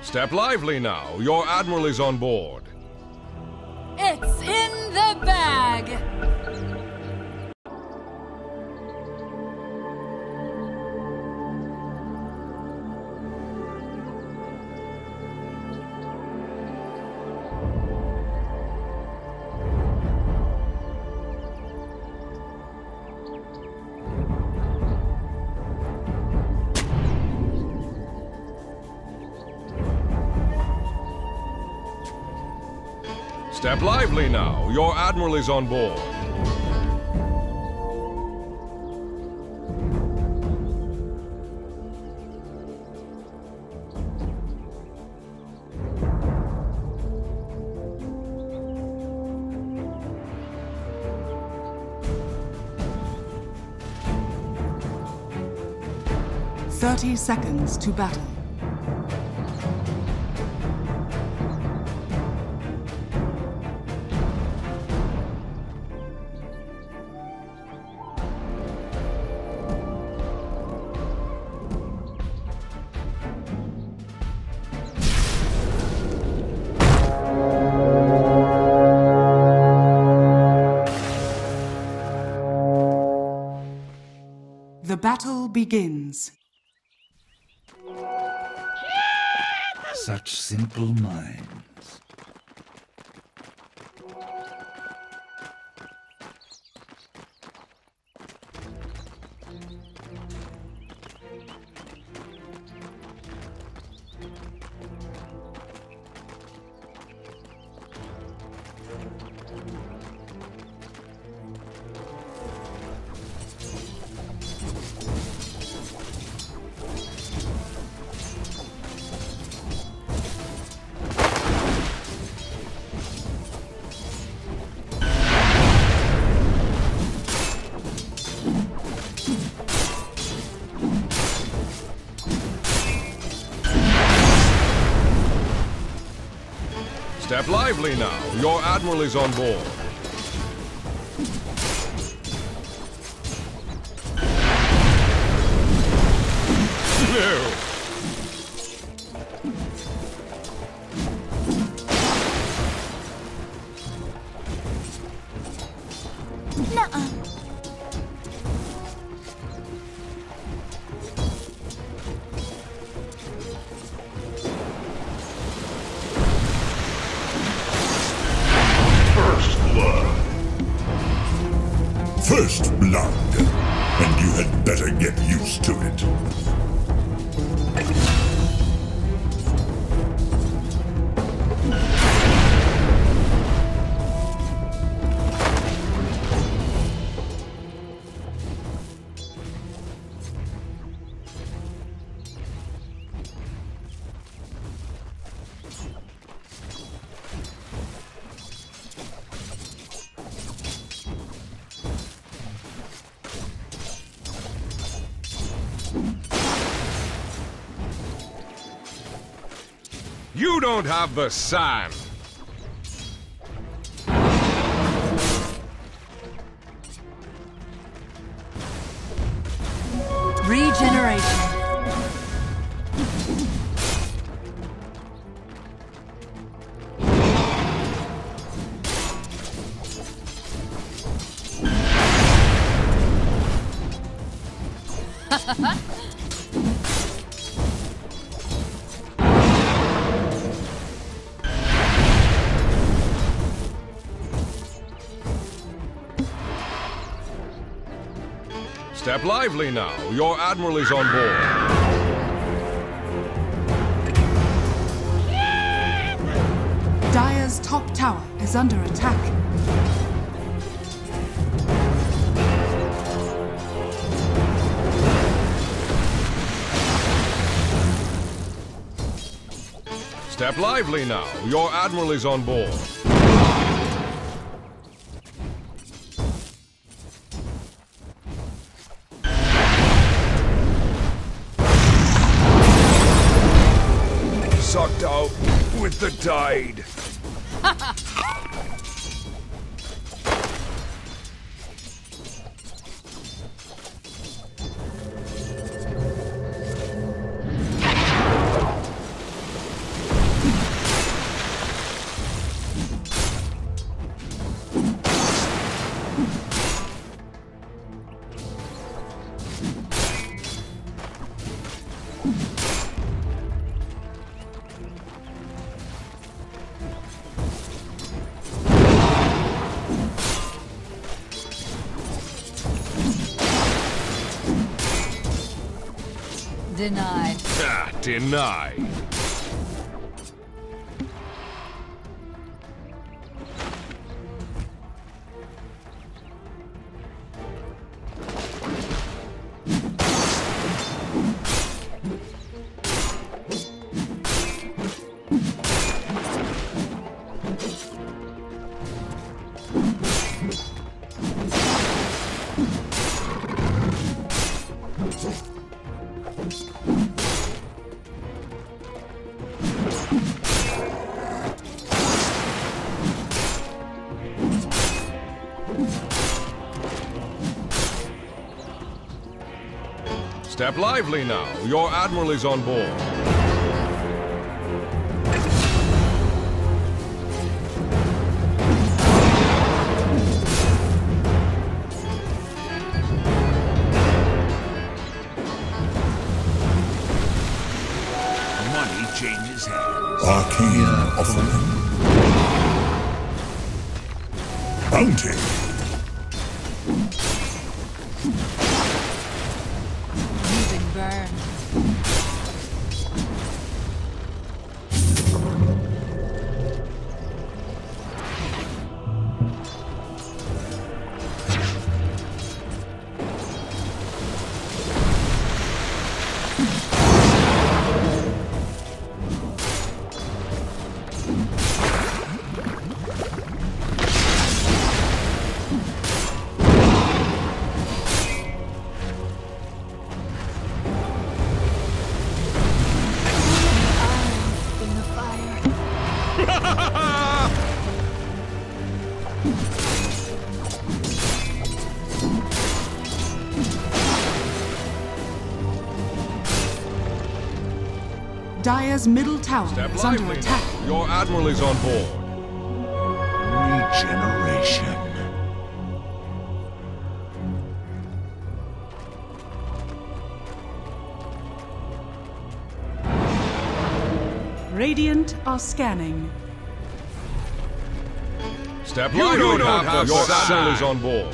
Step lively now. Your admiral is on board. It's in the bag! 'Step lively now. Your admiral is on board. Thirty seconds to battle. The battle begins. Such simple minds. Step lively now. Your admiral is on board. No! First blood, and you had better get used to it. You don't have the sand. Regeneration. Step lively now. Your admiral is on board. Dire's top tower is under attack. Step lively now. Your admiral is on board. Sucked out with the tide. Denied. Ah, denied. Step lively now. Your admiral is on board. Money changes hands. Arcane offering. Bounty. You've been burned. In the fire. Dire's middle tower Step is under lively attack. now. Your admiral is on board. Regeneration. Radiant are scanning. Step You lively don't now. have the Your sign. admiral is on board.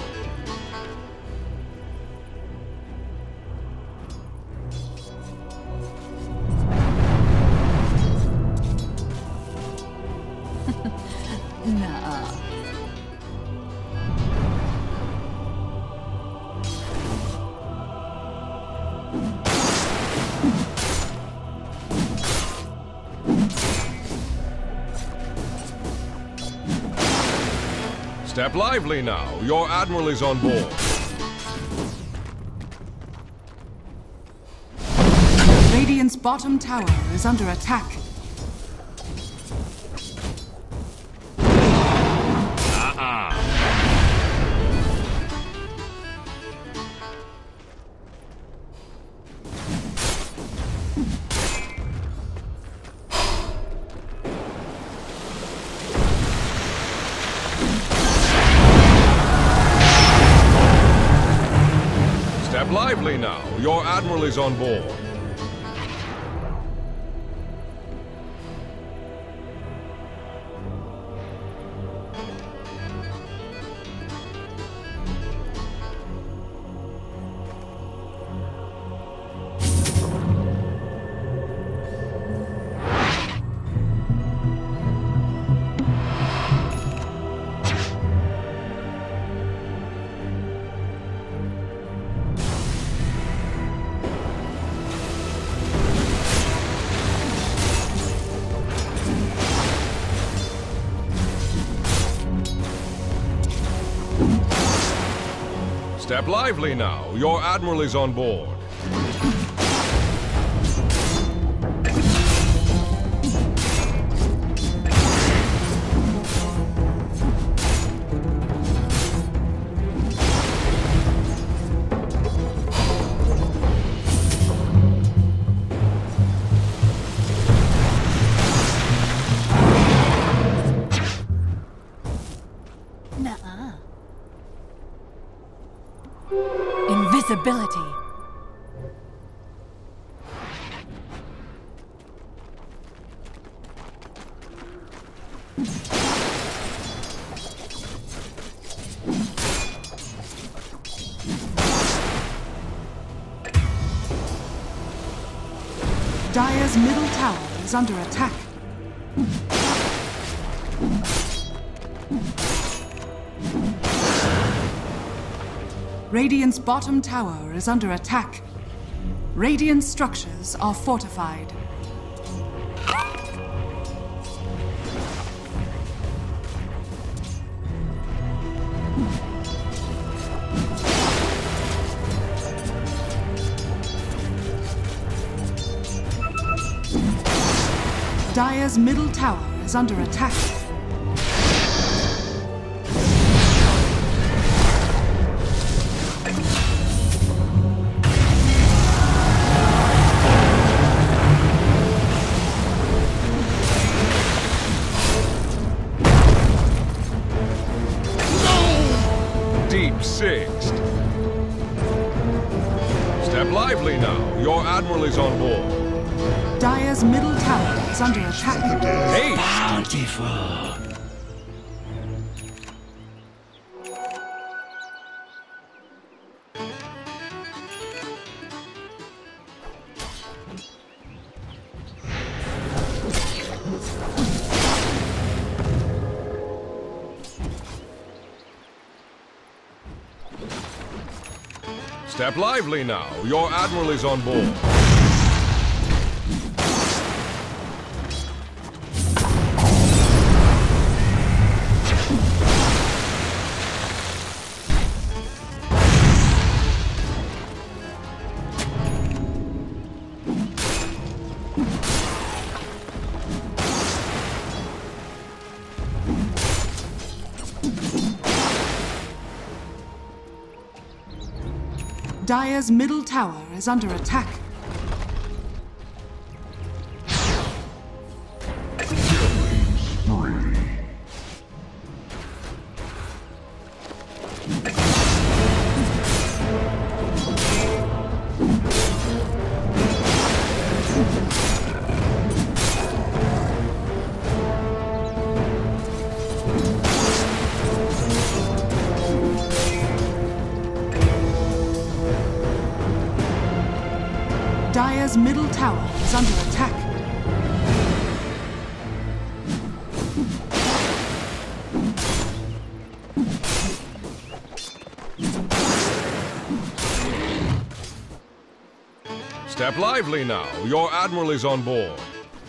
Nuh-uh. Step lively now. Your admiral is on board. Radiant's bottom tower is under attack. Step lively now. Your admiral is on board. Step lively now. Your admiral is on board. Nuh-uh. Invisibility. Dire's middle tower is under attack. Radiant's bottom tower is under attack. Radiant structures are fortified. Dire's middle tower is under attack. Deep sixth. Step lively now. Your admiral is on board. Dire's middle tower is under attack. Hey! Bountiful. Step lively now. Your admiral is on board. Dire's middle tower is under attack. Dire's middle tower is under attack. Step lively now. Your admiral is on board.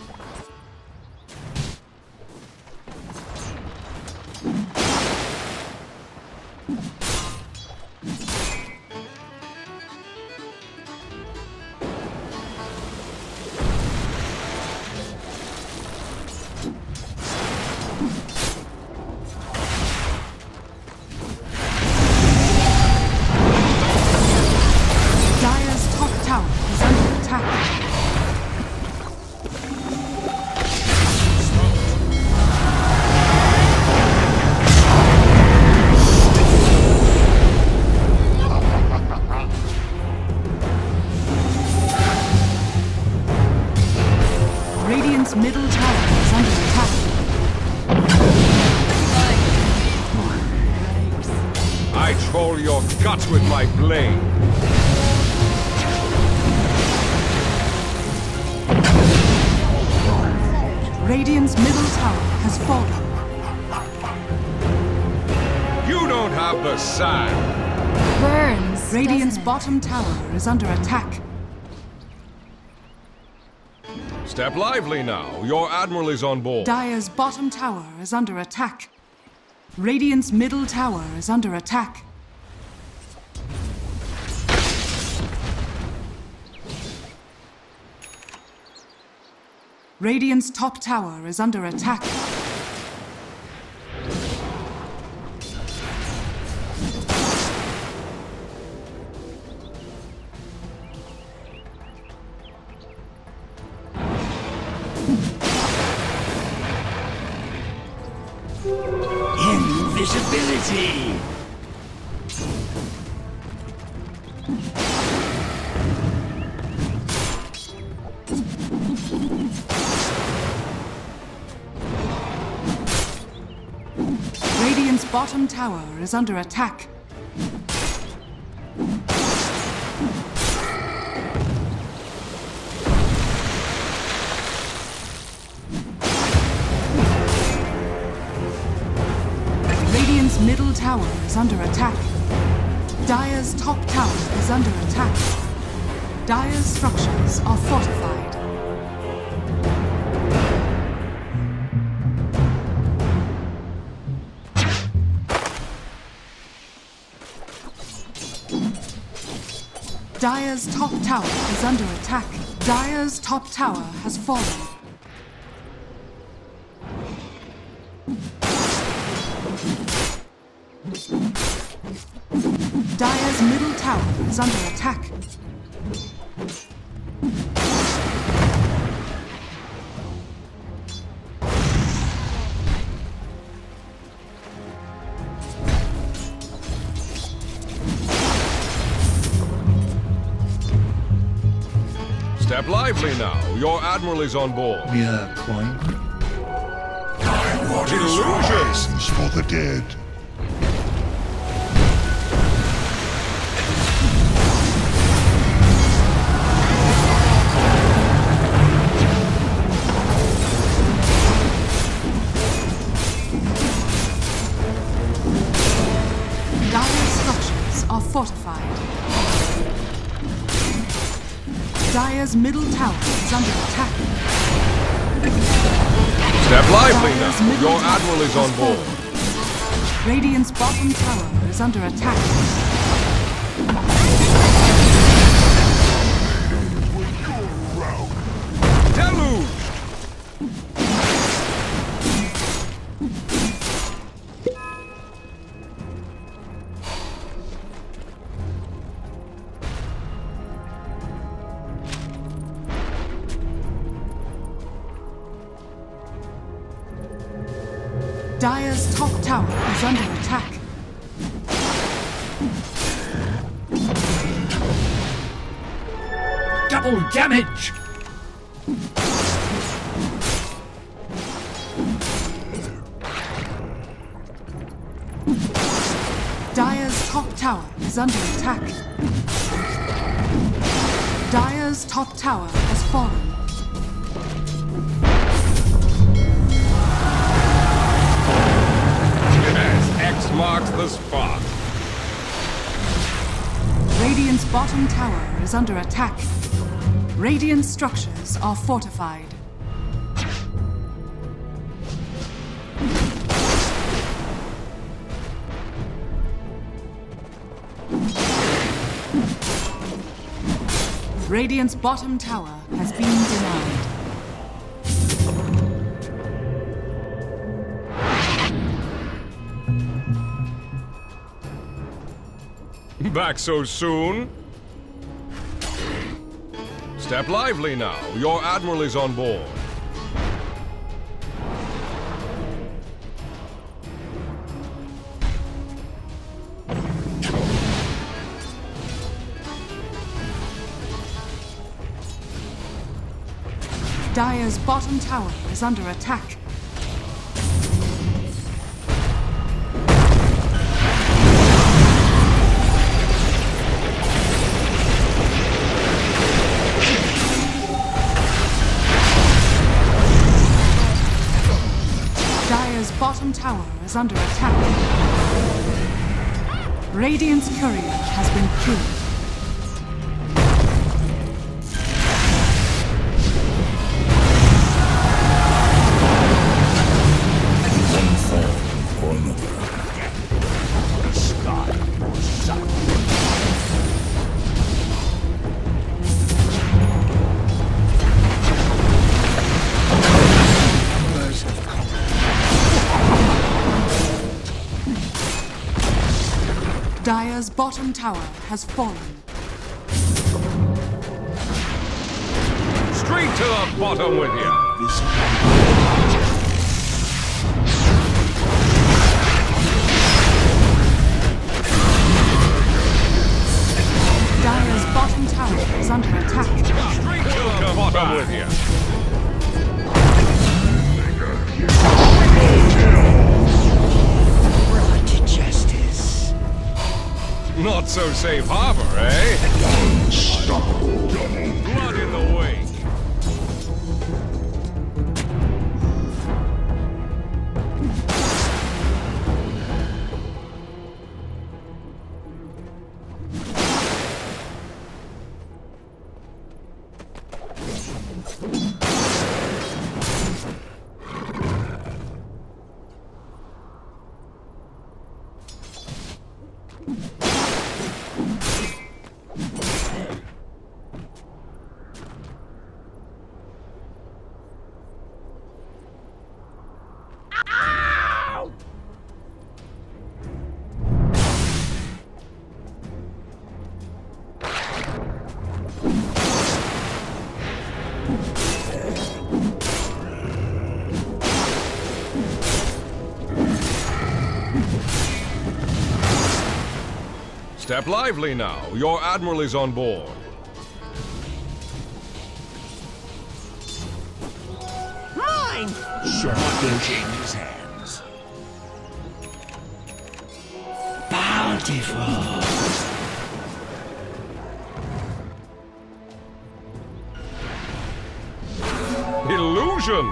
Middle tower is under attack. I troll your guts with my blade. Radiant's middle tower has fallen. You don't have the sand. Burns. Radiant's bottom tower is under attack. Step lively now. Your admiral is on board. Dire's bottom tower is under attack. Radiant's middle tower is under attack. Radiant's top tower is under attack. Invisibility! Radiant's bottom tower is under attack. Radiant's middle tower is under attack. Dire's top tower is under attack. Dire's structures are fortified. Dire's top tower is under attack. Dire's top tower has fallen. Dire's middle tower is under attack. Step lively now. Your admiral is on board. Mere coin. What is illusions for the dead? Dire's structures are fortified. Dire's middle tower is under attack. Step lively Dire's now. middle Your tower admiral is has on board. fallen. Radiant's bottom tower is under attack. Deluge! Dire's top tower is under attack. Double damage! Dire's top tower is under attack. Dire's top tower has fallen. Yes, X marks the spot. Radiant's bottom tower is under attack. Radiant structures are fortified. Radiant's bottom tower has been denied. Back so soon? Step lively now. Your admiral is on board. Dire's bottom tower is under attack. Dire's bottom tower is under attack. Radiant's courier has been killed. Dire's bottom tower has fallen. Straight to the bottom with you. Dire's bottom tower is under attack. Straight to the bottom with you. Brought to justice. Not so safe harbor, eh? Unstoppable. Blood in the wake. Step lively now. Your admiral is on board. Mine! Swordfish in his hands. Bountiful. Illusion!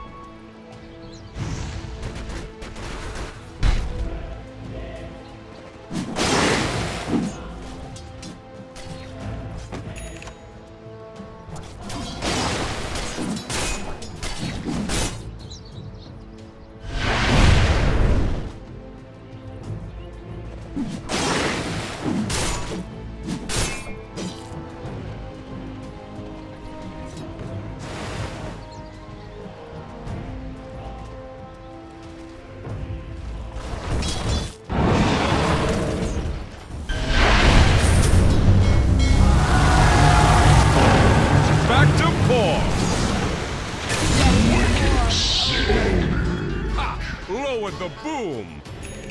Lowered the boom!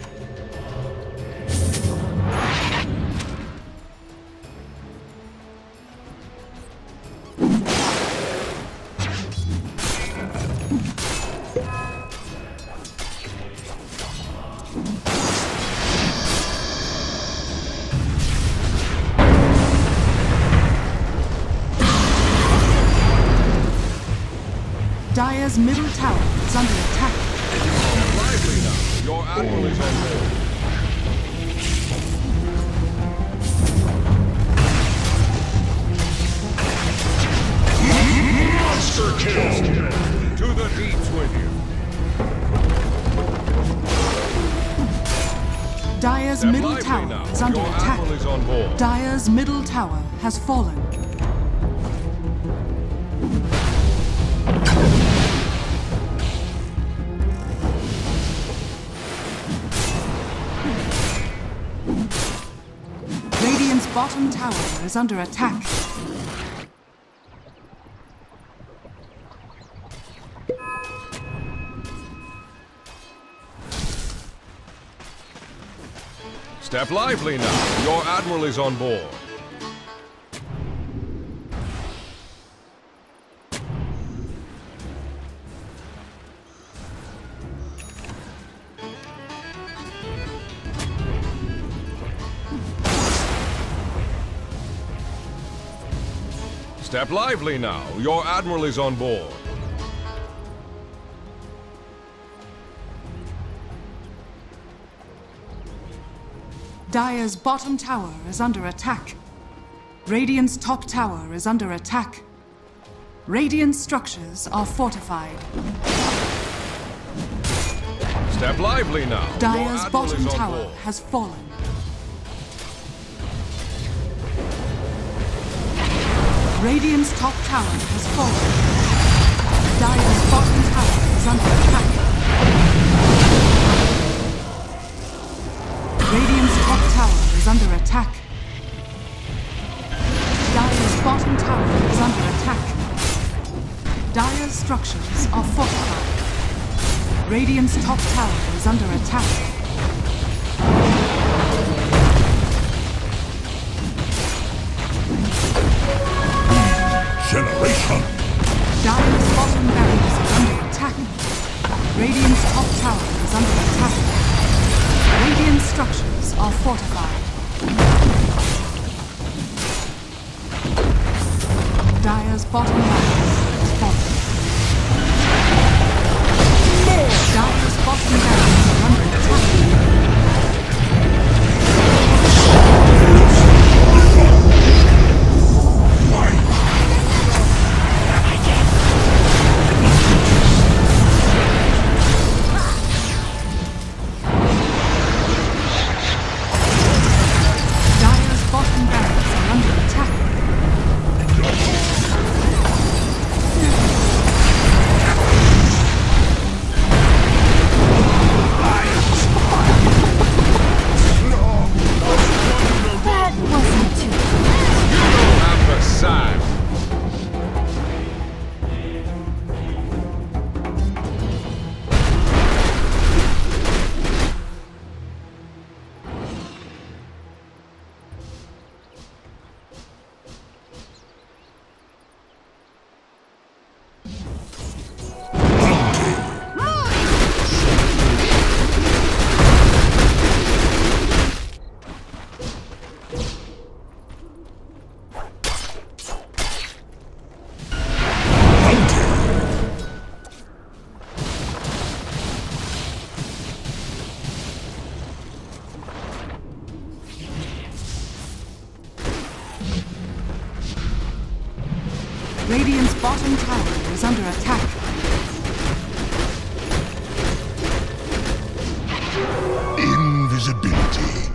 Dire's middle tower is under attack. Lively now. Your admiral is on board. Monster kill! To the deeps with you. Dire's Step middle lively tower now. is under Your attack. admiral is on board. Dire's middle tower has fallen. Radiant's bottom tower is under attack. Step lively now. Your admiral is on board. Step lively now. Your admiral is on board. Dire's bottom tower is under attack. Radiant's top tower is under attack. Radiant structures are fortified. Step lively now. Your Dire's admiral bottom is on tower board. has fallen. Radiant's top tower has fallen. Dire's bottom tower is under attack. Radiant's top tower is under attack. Dire's bottom tower is under attack. Dire's structures are fortified. Radiant's top tower is under attack. Generation! Dire's bottom barracks are under attack. Radiant's top tower is under attack. Radiant structures are fortified. Dire's bottom barracks is fallen. Dire's bottom barracks are under attack. Dire's bottom barracks are under attack. Radiant's bottom tower is under attack. Invisibility.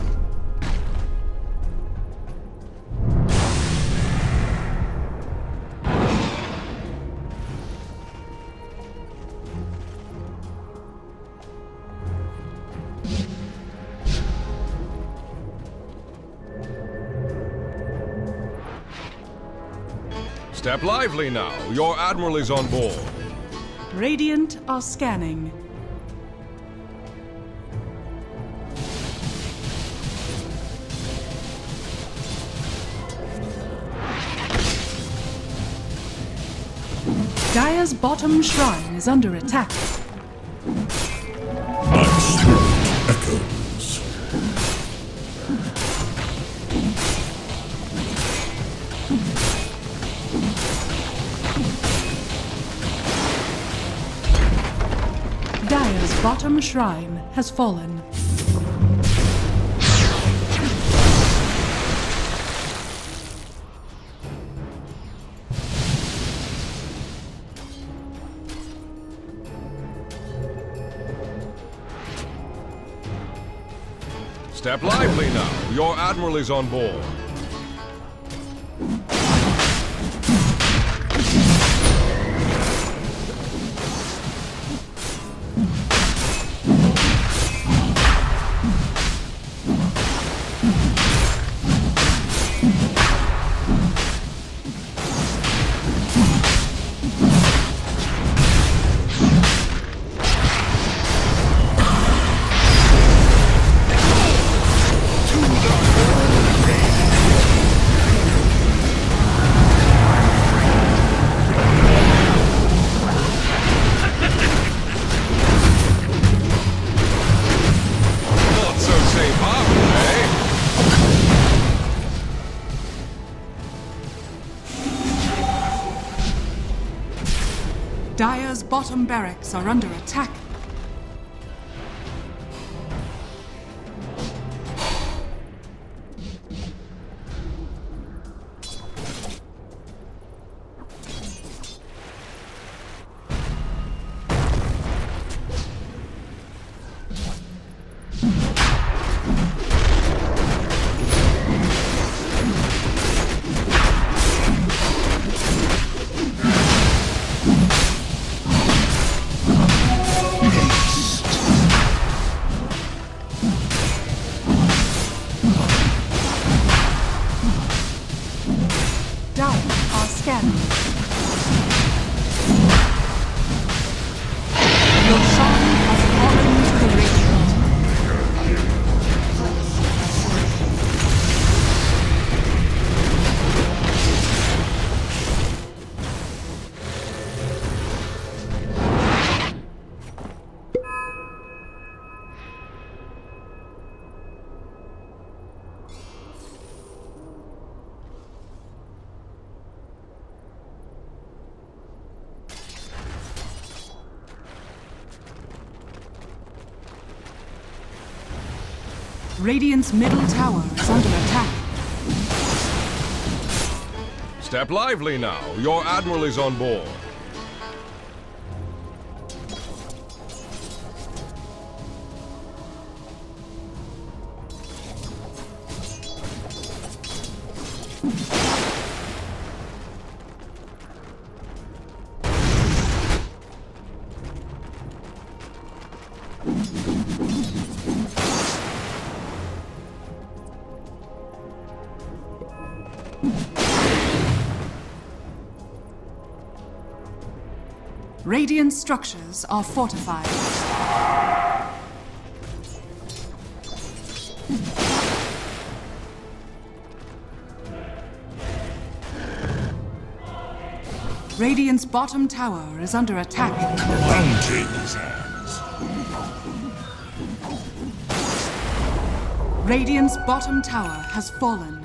Step lively now. Your admiral is on board. Radiant are scanning. Dire's bottom shrine is under attack. My spirit echoes. Dire's bottom shrine has fallen. Step lively now. Your admiral is on board. Dire's bottom barracks are under attack. Radiant's middle tower is under attack. Step lively now. Your admiral is on board. Radiant structures are fortified. Radiant's bottom tower is under attack. Bounty's hands. Radiant's bottom tower has fallen.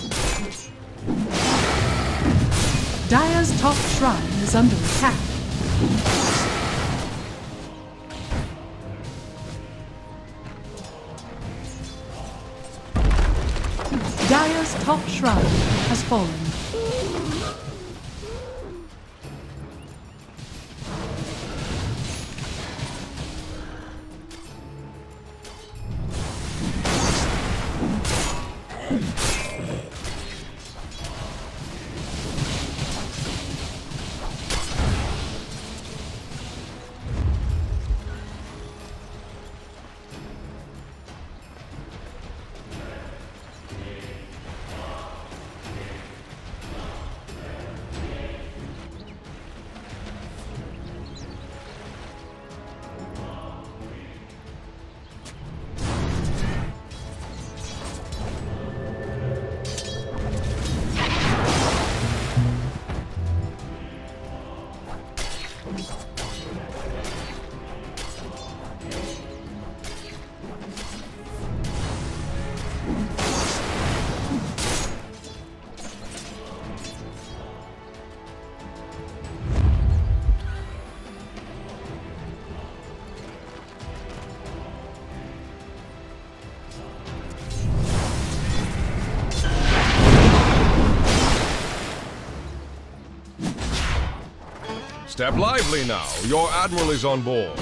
Dire's top shrine is under attack. Dire's top shrine has fallen. Step lively now. Your admiral is on board.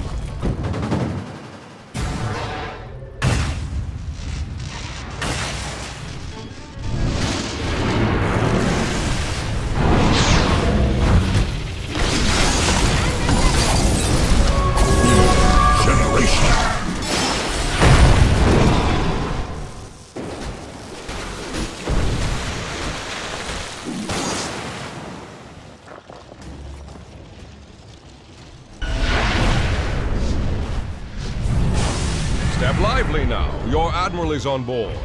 Step lively now. Your admiral is on board.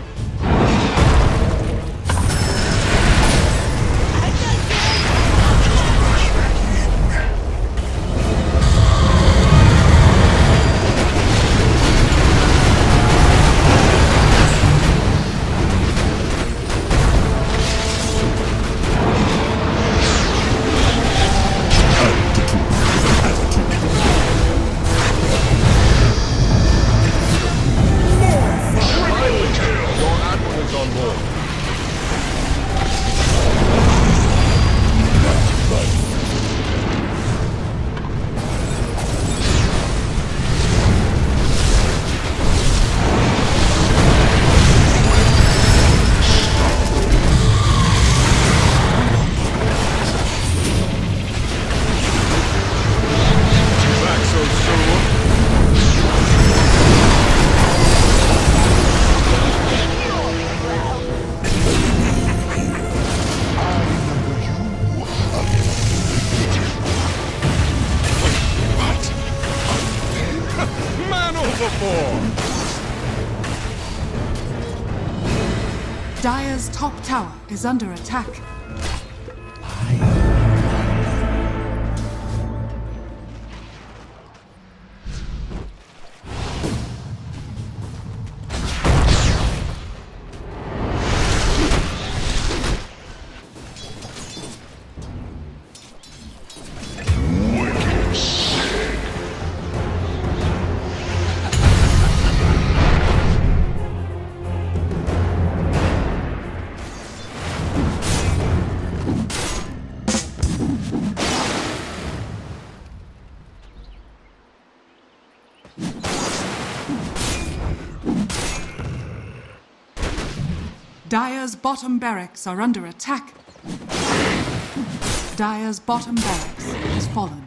Dire's top tower is under attack. Dire's bottom barracks are under attack. Dire's bottom barracks has fallen.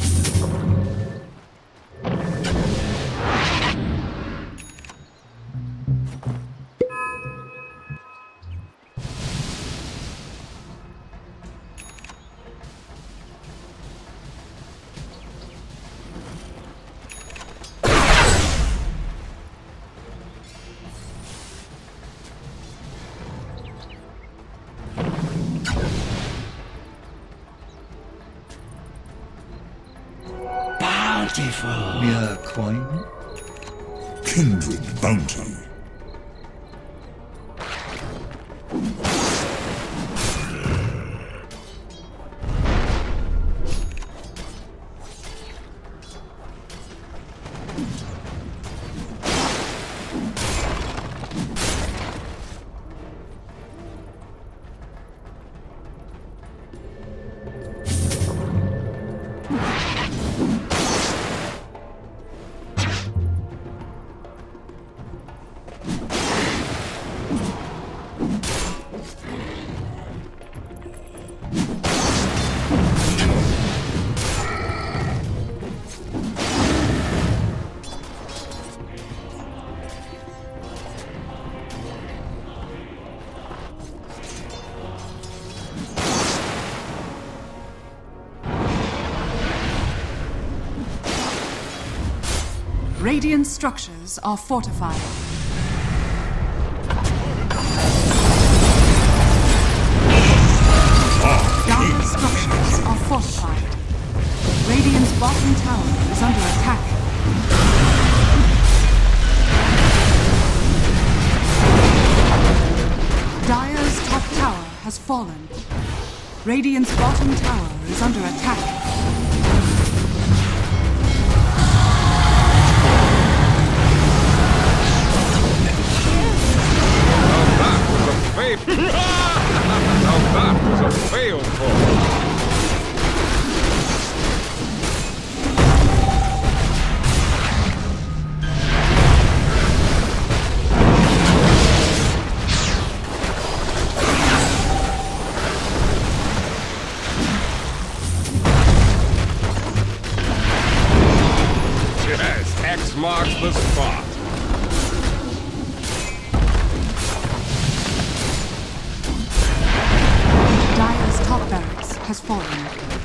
Mere coin? Kindred bounty. Radiant structures are fortified. Dire structures are fortified. Radiant's bottom tower is under attack. Dire's top tower has fallen. Radiant's bottom tower is under attack. Now that was a failed call. Yes, X marks the spot. Dire's top barracks has fallen.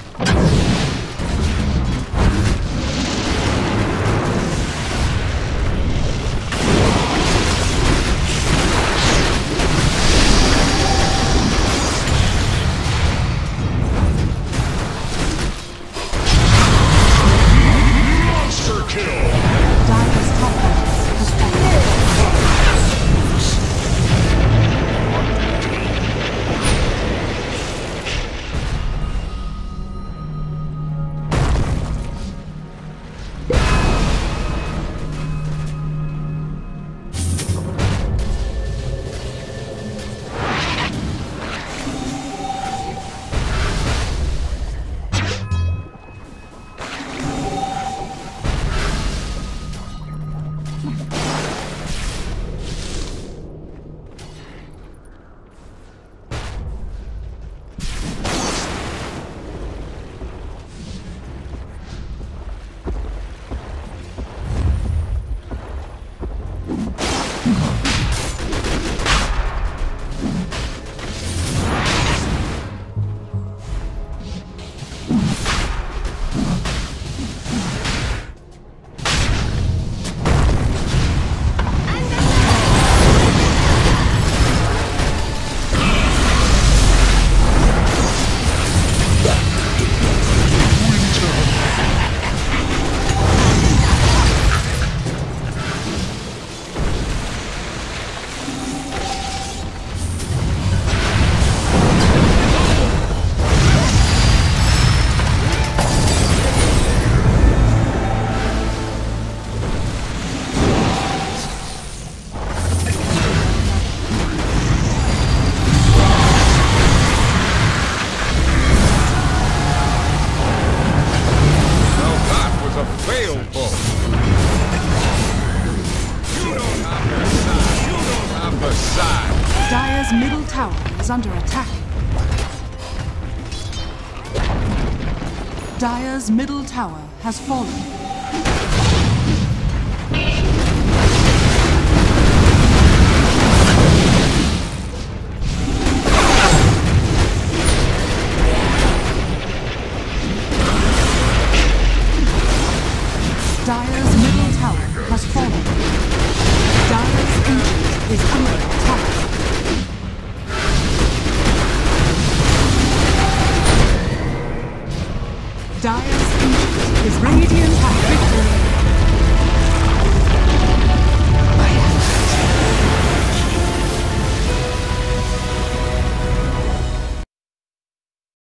Monster kill! Dire's top barracks has fallen. Dire's middle tower is under attack. Dire's middle tower has fallen. Dire's middle tower has fallen. Dire's ancient is under attack. Dire's ancient is radiant.